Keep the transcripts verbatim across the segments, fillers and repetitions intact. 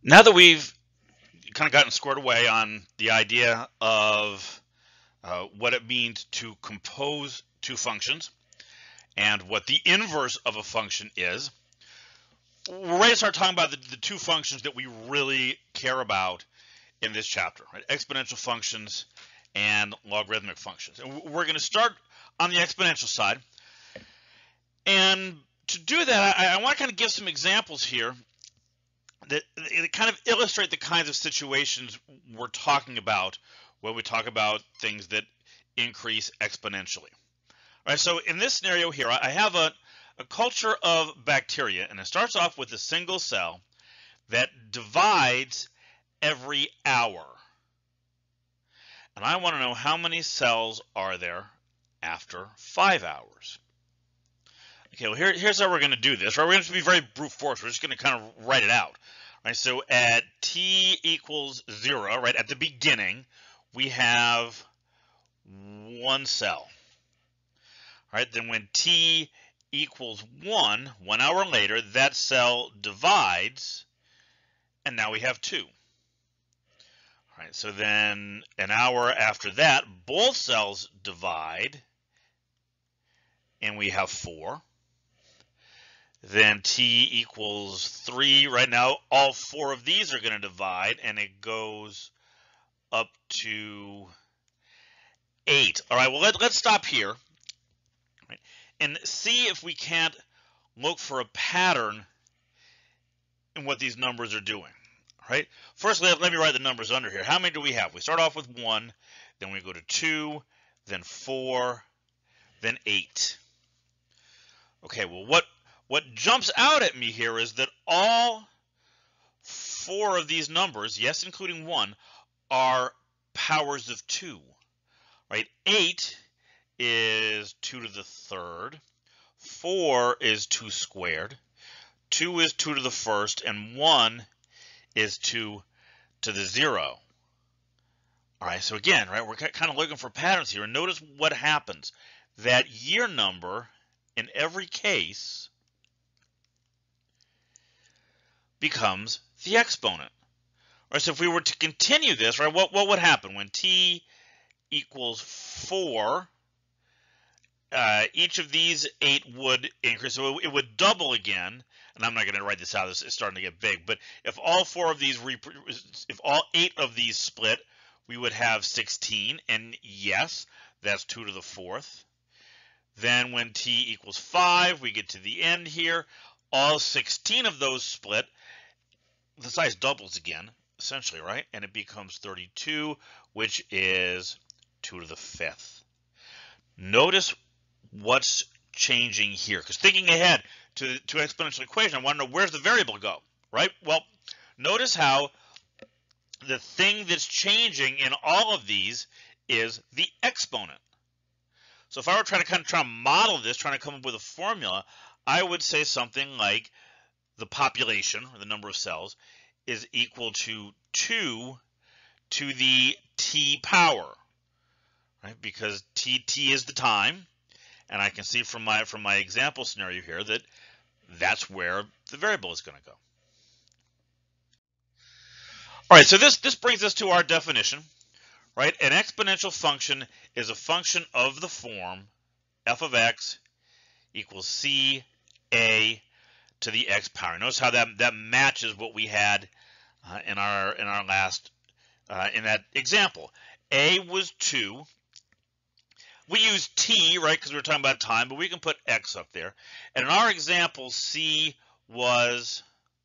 Now that we've kind of gotten squared away on the idea of uh, what it means to compose two functions and what the inverse of a function is, we're ready to start talking about the, the two functions that we really care about in this chapter, right? Exponential functions and logarithmic functions. And we're going to start on the exponential side. And to do that, I, I want to kind of give some examples here that, that kind of illustrate the kinds of situations we're talking about when we talk about things that increase exponentially. All right, so in this scenario here, I have a, a culture of bacteria, and it starts off with a single cell that divides every hour. And I want to know how many cells are there after five hours. Okay, well, here, here's how we're going to do this. Right? We're going to be very brute force. We're just going to kind of write it out. Right? So at t equals zero, right, at the beginning, we have one cell. Right? Then when t equals one, one hour later, that cell divides, and now we have two. All right, so then an hour after that, both cells divide, and we have four. Then t equals three. Right now, all four of these are going to divide, and it goes up to eight. All right, well, let, let's stop here, right, and see if we can't look for a pattern in what these numbers are doing. Right? First, let, let me write the numbers under here. How many do we have? We start off with one, then we go to two, then four, then eight. Okay, well, what what jumps out at me here is that all four of these numbers, yes, including one, are powers of two. Right? Eight is two to the third. Four is two squared. Two is two to the first, and one is two to the zero. All right, so again, right, we're kind of looking for patterns here. And notice what happens. That year number, in every case, becomes the exponent. All right, so if we were to continue this, right, what, what would happen? When t equals four, uh, each of these eight would increase. So it, it would double again. And I'm not going to write this out. It's starting to get big. But if all four of these, if all eight of these split, we would have sixteen. And yes, that's two to the fourth. Then when t equals five, we get to the end here. All sixteen of those split. The size doubles again, essentially, right? And it becomes thirty-two, which is two to the fifth. Notice what's changing here. Because thinking ahead to, to exponential equation, I want to know, where's the variable go, right? Well, notice how the thing that's changing in all of these is the exponent. So if I were trying to kind of try to model this, trying to come up with a formula, I would say something like the population, or the number of cells, is equal to two to the t power, right? Because t, t is the time. And I can see from my from my example scenario here that that's where the variable is going to go. All right, so this, this brings us to our definition, right? An exponential function is a function of the form f of x equals c a to the x power. Notice how that, that matches what we had uh, in our in our last uh, in that example. A was two. We use t, right, because we were talking about time, but we can put x up there. And in our example, c was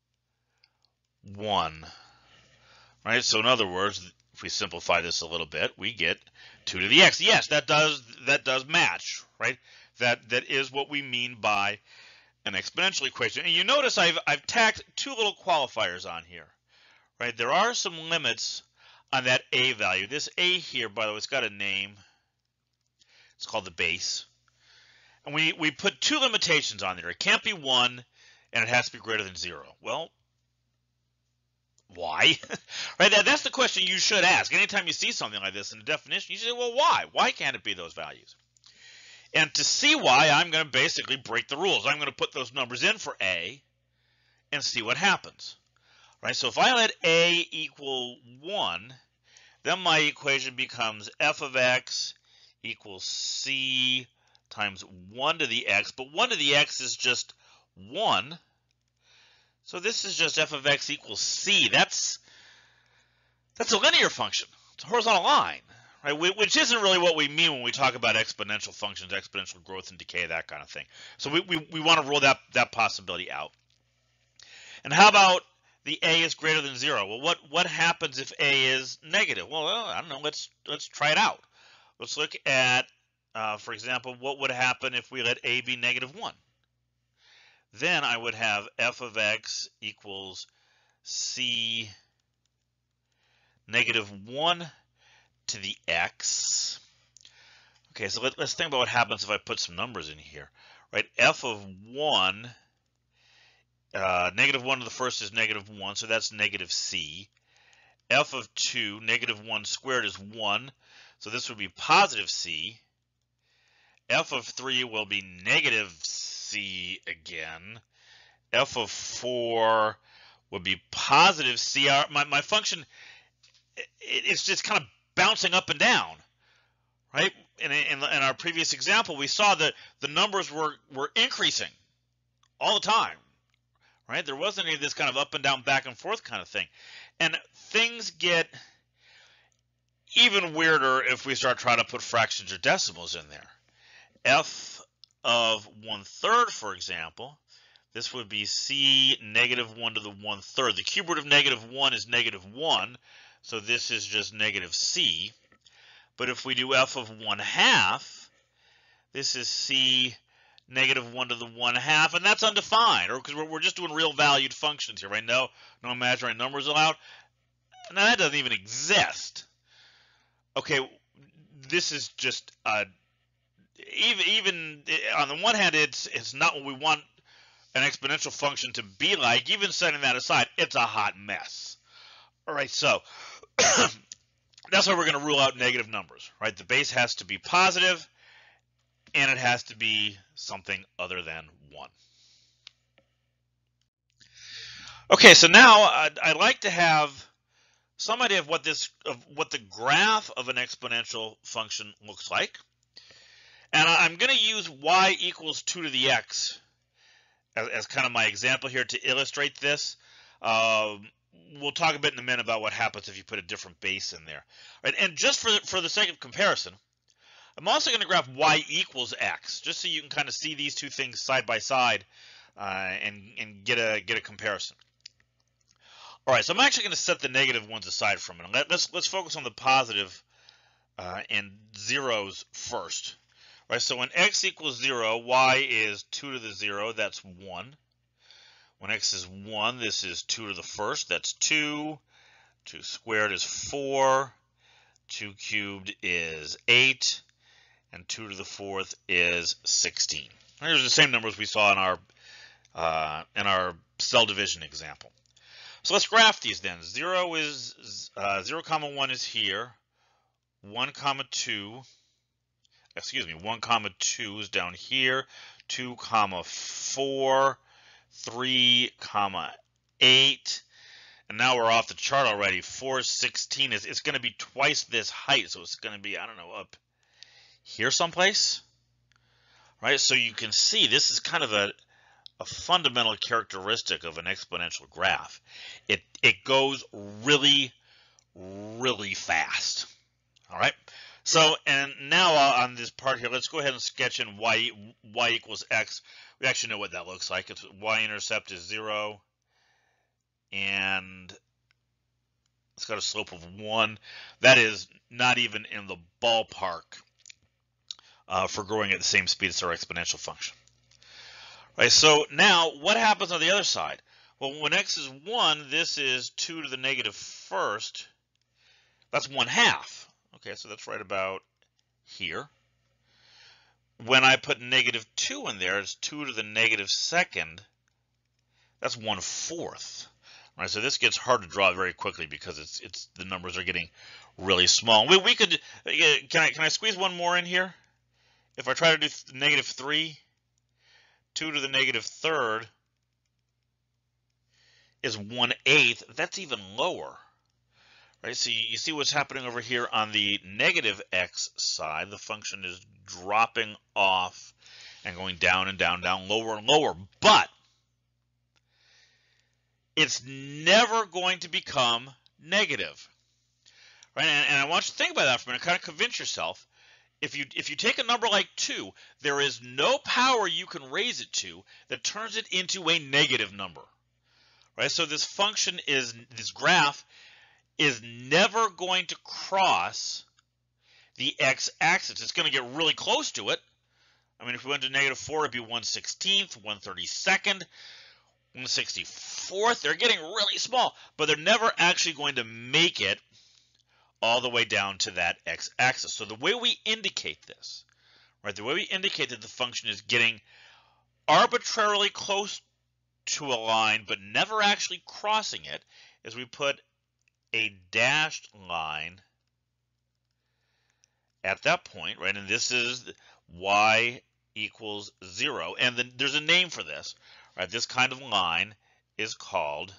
one. Right? So in other words, if we simplify this a little bit, we get two to the x. Yes, that does that does match, right? That that is what we mean by an exponential equation. And you notice I've I've tacked two little qualifiers on here. Right? There are some limits on that a value. This a here, by the way, it's got a name. It's called the base. And we, we put two limitations on there. It can't be one, and it has to be greater than zero. Well, why? Right? That, that's the question you should ask. Anytime you see something like this in the definition, you should say, well, why? Why can't it be those values? And to see why, I'm going to basically break the rules. I'm going to put those numbers in for a and see what happens. right? So if I let a equal one, then my equation becomes f of x equals c times one to the x, but one to the x is just one. So this is just f of x equals c. That's that's a linear function. It's a horizontal line, right? Which isn't really what we mean when we talk about exponential functions, exponential growth and decay, that kind of thing. So we, we, we want to rule that, that possibility out. And how about the a is greater than zero? Well, what, what happens if a is negative? Well, I don't know. Let's, let's try it out. Let's look at, uh, for example, what would happen if we let a be negative one? Then I would have f of x equals c negative one to the x. Okay, so let, let's think about what happens if I put some numbers in here, right? F of one, uh, negative one to the first is negative one, so that's negative c. F of two, negative one squared is one, so this would be positive c. F of three will be negative c again. F of four would be positive c. Our, my, my function, it, it's just kind of bouncing up and down, right? In, in, in our previous example, we saw that the numbers were, were increasing all the time, right? There wasn't any of this kind of up and down, back and forth kind of thing. And things get even weirder if we start trying to put fractions or decimals in there. F of one third, for example, this would be c negative one to the one third. The cube root of negative one is negative one, so this is just negative c. But if we do f of one half, this is c negative one to the one half, and that's undefined, or because we're, we're just doing real valued functions here, right? No, no imaginary numbers allowed. Now that doesn't even exist. Okay, this is just uh, even even on the one hand, it's it's not what we want an exponential function to be like. Even setting that aside, it's a hot mess. All right, so that's why we're going to rule out negative numbers, right? The base has to be positive, and it has to be something other than one. Okay, so now I'd, I'd like to have some idea of what this, of what the graph of an exponential function looks like, and I'm going to use y equals two to the x as, as kind of my example here to illustrate this. Um, we'll talk a bit in a minute about what happens if you put a different base in there. Right, and just for for the sake of comparison, I'm also going to graph y equals x, just so you can kind of see these two things side by side uh, and and get a get a comparison. All right, so I'm actually going to set the negative ones aside for a minute. Let, let's let's focus on the positive uh, and zeros first. Right, so when x equals zero, y is two to the zero. That's one. When x is one, this is two to the first. That's two. two squared is four. two cubed is eight. And two to the fourth is sixteen. Here's the same numbers we saw in our uh, in our cell division example. So let's graph these then. Zero is uh, zero comma one is here. One comma two. Excuse me. One comma two is down here. Two comma four. Three comma eight. And now we're off the chart already. Four sixteen is it's going to be twice this height, so it's going to be, I don't know, up here someplace, right? So you can see this is kind of a, a fundamental characteristic of an exponential graph. It, it goes really, really fast, all right? So, and now uh, on this part here, let's go ahead and sketch in y, y equals x. We actually know what that looks like. It's y-intercept is zero, and it's got a slope of one. That is not even in the ballpark Uh, for growing at the same speed as our exponential function. Right, so now what happens on the other side? Well, when x is one, this is two to the negative first. That's one half. Okay, so that's right about here. When I put negative two in there, it's two to the negative second. That's one fourth. All right, so this gets hard to draw very quickly because it's it's the numbers are getting really small. We we could can I can I squeeze one more in here? If I try to do negative three, two to the negative third is one eighth, that's even lower. Right, so you see what's happening over here on the negative x side. The function is dropping off and going down and down, down, lower and lower. But it's never going to become negative. Right, and, and I want you to think about that for a minute, kind of convince yourself. If you if you take a number like two, there is no power you can raise it to that turns it into a negative number. Right, so this function is, this graph is never going to cross the x-axis. It's going to get really close to it. I mean, if we went to negative four, it'd be one sixteenth, one thirty-second, one sixty-fourth. They're getting really small, but they're never actually going to make it all the way down to that x-axis. So the way we indicate this, right, the way we indicate that the function is getting arbitrarily close to a line but never actually crossing it is we put a dashed line at that point, right? And this is y equals zero. And then there's a name for this, right? This kind of line is called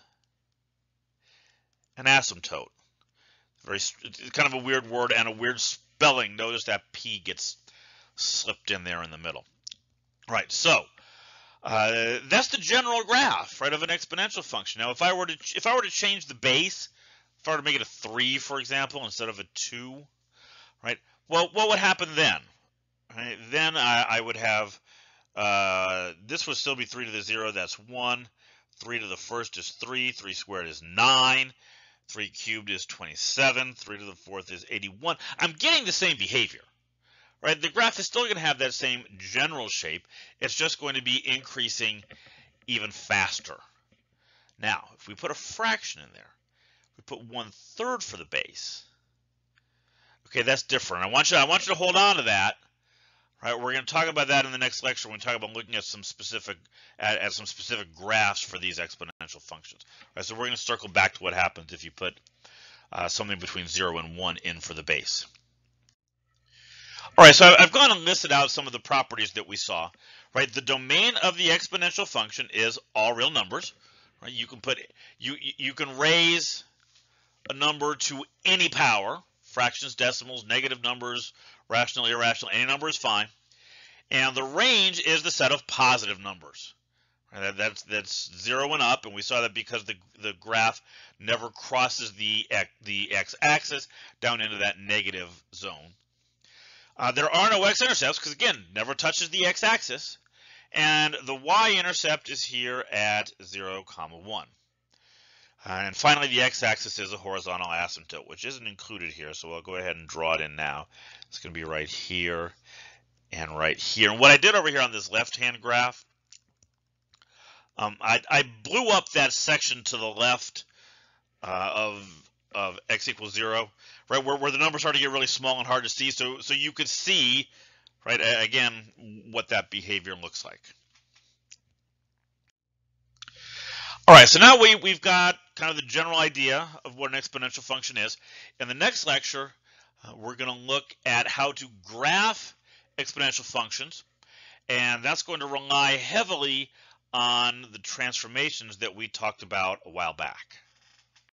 an asymptote. Very, it's kind of a weird word and a weird spelling. Notice that P gets slipped in there in the middle. Right, so uh, that's the general graph, right, of an exponential function. Now, if I were to if I were to change the base, if I were to make it a three, for example, instead of a two, right? Well, what would happen then? Right? Then I, I would have, uh, this would still be three to the zero, that's one. three to the first is three. three squared is nine. three cubed is twenty-seven. three to the fourth is eighty-one. I'm getting the same behavior, right? The graph is still going to have that same general shape. It's just going to be increasing even faster. Now, if we put a fraction in there, we put one third for the base. Okay, that's different. I want you, I want you to hold on to that. Right, we're going to talk about that in the next lecture when we talk about looking at some specific at, at some specific graphs for these exponential functions. Right, so we're going to circle back to what happens if you put uh, something between zero and one in for the base. All right, so I've gone and listed out some of the properties that we saw. Right, the domain of the exponential function is all real numbers. Right, you can put you you can raise a number to any power, fractions, decimals, negative numbers, rational, irrational, any number is fine. And the range is the set of positive numbers. Right, that, that's that's zero and up, and we saw that because the the graph never crosses the the x-axis down into that negative zone. Uh, there are no x-intercepts because again, never touches the x-axis, and the y-intercept is here at zero comma one. Uh, and finally, the x-axis is a horizontal asymptote, which isn't included here, so I'll go ahead and draw it in now. It's going to be right here and right here. And what I did over here on this left-hand graph, um, I, I blew up that section to the left uh, of of x equals zero, right, where, where the numbers start to get really small and hard to see, so so you could see, right, again, what that behavior looks like. All right, so now we, we've got kind of the general idea of what an exponential function is. In the next lecture, uh, we're going to look at how to graph exponential functions, and that's going to rely heavily on the transformations that we talked about a while back.